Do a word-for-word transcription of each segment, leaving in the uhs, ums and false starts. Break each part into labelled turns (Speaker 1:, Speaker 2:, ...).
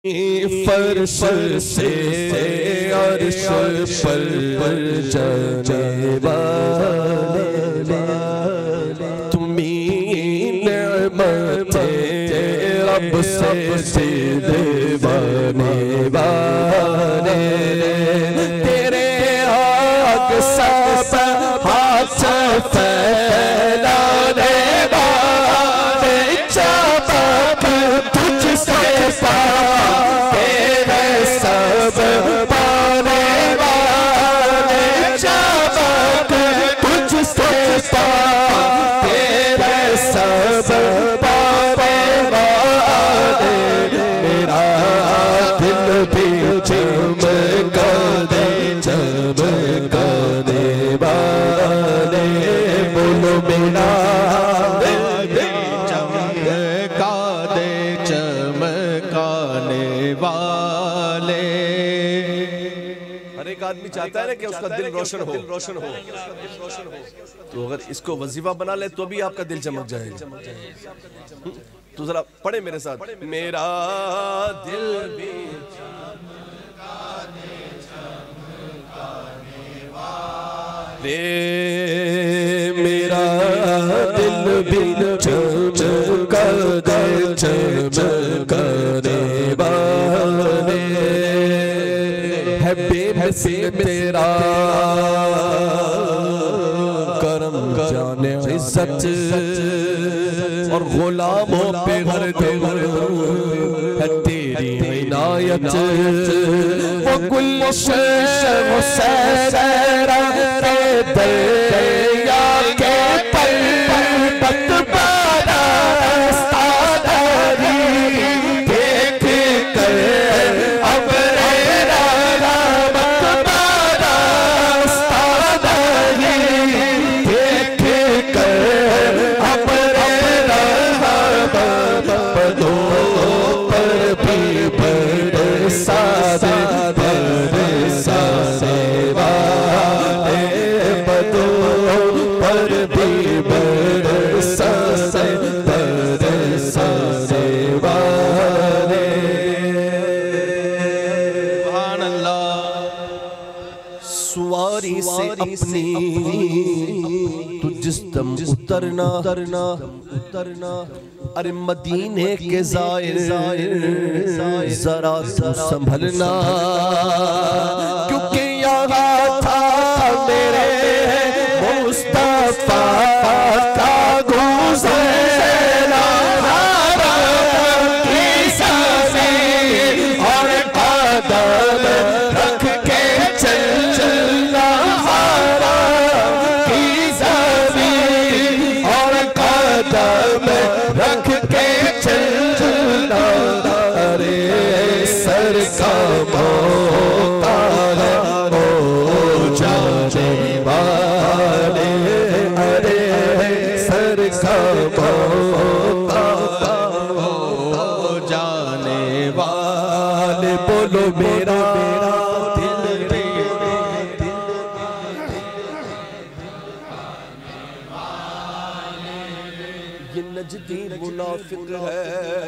Speaker 1: फर्श से अर्श पर जाने वाले तुम्हीं नेमते रब से दीवाने वाले तेरे आग सब हाथ फैलाने वाले चमक तुझसे तेरे सब पाने वाले चमक तुझसे तेरे सब पाने वाले मेरा दिल भी चमका दे चमकाने वाले बोलो मेरा
Speaker 2: चमका दे चमकाने वाले।
Speaker 1: हर एक आदमी चाहता है ना कि उसका दिल रोशन हो रोशन हो तो अगर इसको वजीफा बना ले तो भी आपका दिल चमक जाएगा। तो जरा पढ़े मेरे साथ, मेरा दिल भी रे मेरा दिल भी चमका दे चमकाने वाले है बेबस तेरा करम जाने इज्जत और गुलामों पे हर दम है तेरी इनायत वो गुलशन वो सैरा रे दरिया के पल पत बारा सादरी देख कर अब रे रारा मत बारा सादरी देख कर अब रे रारा बदो पर भी बरसा दे बरसा दे वाले बदो पर भी बरसा दे बरसा दे वाले।
Speaker 2: सुभान अल्लाह।
Speaker 1: सवारी से अपनी तू जिस दम उतरना उतरना उतरना अरे मदीने के ज़ाहिर जरा तू संभलना क्योंकि यहाँ था मेरे मुस्तफा का गुज़रना की ज़मीन और कदम रख के चलना की ज़मीन और कदम रख के चलना अरे सर का मौका है ओ जाने वाले अरे सर का मौका
Speaker 2: ओ जाने
Speaker 1: वाले बोलो मेरा दिल रे ये नजदी मुनाफिक है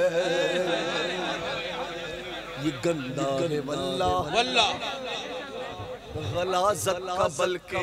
Speaker 1: ये गंदा है वल्ला
Speaker 2: वल्ला
Speaker 1: गलाज़त का बल्कि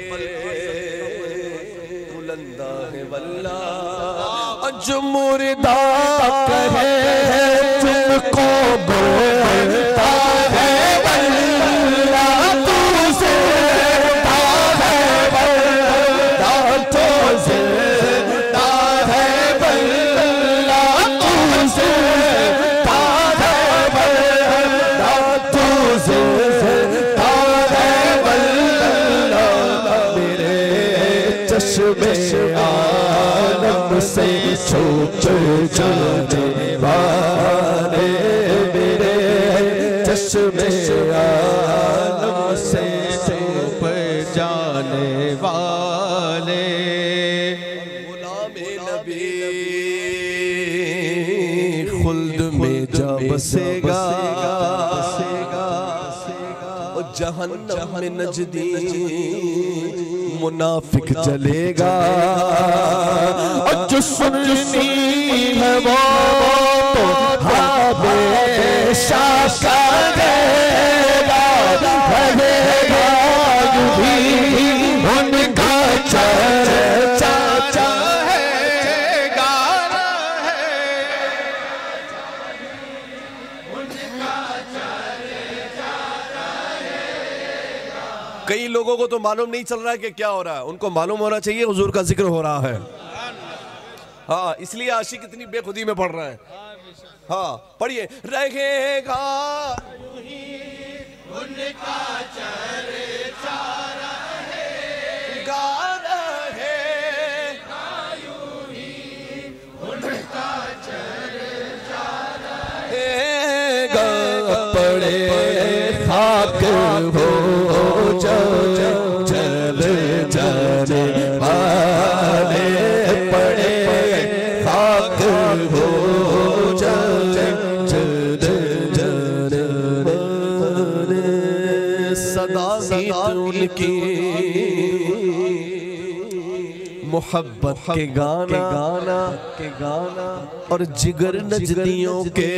Speaker 1: बुलंदा है वल्ला अज मुर्दा कहे तुमको बोलता है वल्ला तू ज़िंदा है वल्ला तो ज़िंदा है वल्ला तू ज़िंदा है वल्ला तू ज़िंदा है वल्ला मेरे चश्मे आलम से छूट जाने वाले मेरे चश्मे आलम से
Speaker 2: छुप जाने वाले
Speaker 1: गुलामे नबी खुल्द में जा बसेगा और जहन्नम में नजदी मुनाफिक जलेगा और जो सुन्नी है वो तो
Speaker 2: शाखा रहेगा रहेगा यूं ही उनका चर्चा है गाना है
Speaker 1: कई लोगों को तो मालूम नहीं चल रहा है कि क्या हो रहा है, उनको मालूम होना चाहिए हुजूर का जिक्र हो रहा है। हाँ, इसलिए आशिक इतनी बेखुदी में पढ़ रहा है। हाँ पढ़िए, रहेगा उनका चर्चा रहेगा उनका चर्चा रहेगा,
Speaker 2: पड़े खाक हो चल जाने वाले पड़े खाक हो चल जाने वाले
Speaker 1: सदा गीत उनकी मोहब्बत के गाना गाना के गाना और जिगर नजदियों के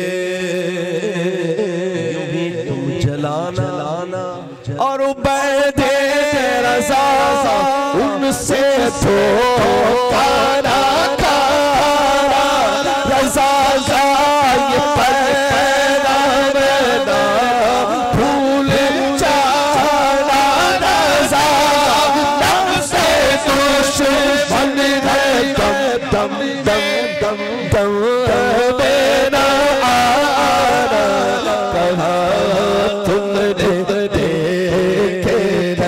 Speaker 1: यूं ही तुम जलाना लाना
Speaker 2: और बैठे रज़ा उनसे तो कारा कारा रज़ा का ये पैदा पैदा फूल चारा रज़ा दम से दुश्मन है दम दम दम दम दम बेना आना कहा तुमने देखे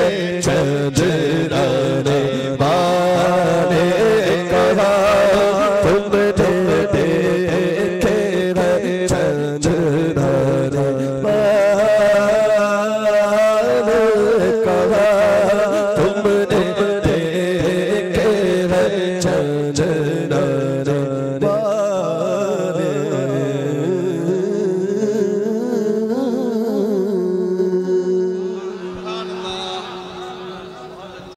Speaker 2: चंद्राने बाने कहा तुमने देखे चंद्राने बाने कहा तुमने देखे चंद्राने